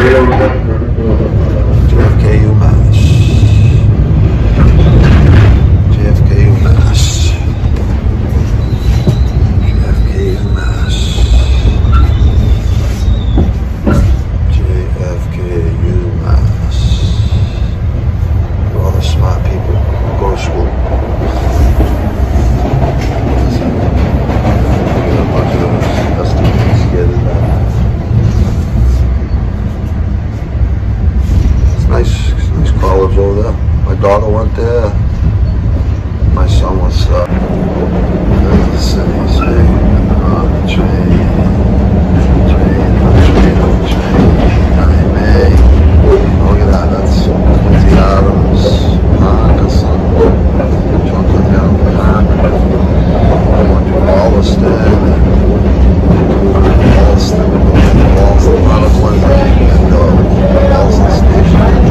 JFK, Mass. JFK, Mass. JFK, Mass. JFK, Mass. Where all the smart people go to school. A bunch of estimates together. Nice college over there. My daughter went there. My son was there's the city, see, on the train, look at that, that's the Adams, Parkinson, Chocolate Hill Park. I went to Alston, Alston, and Alston Station.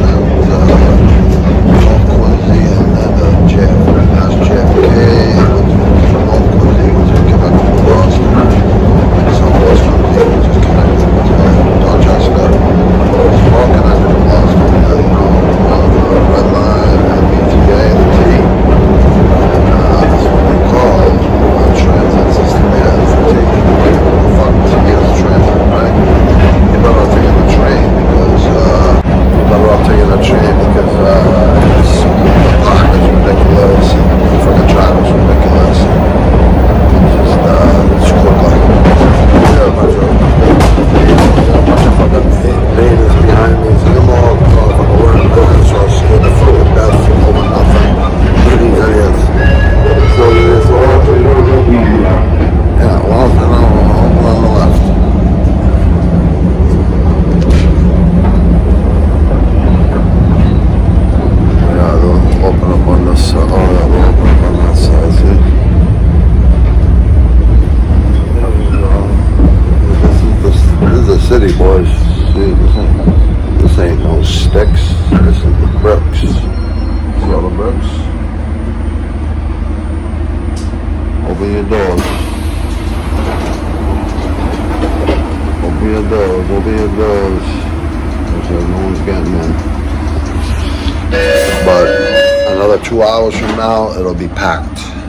City, boys. See, this ain't no sticks. This is the bricks. See all the bricks? Open your doors. Open your doors. Open your doors. Okay, no one's getting in. But another 2 hours from now, it'll be packed.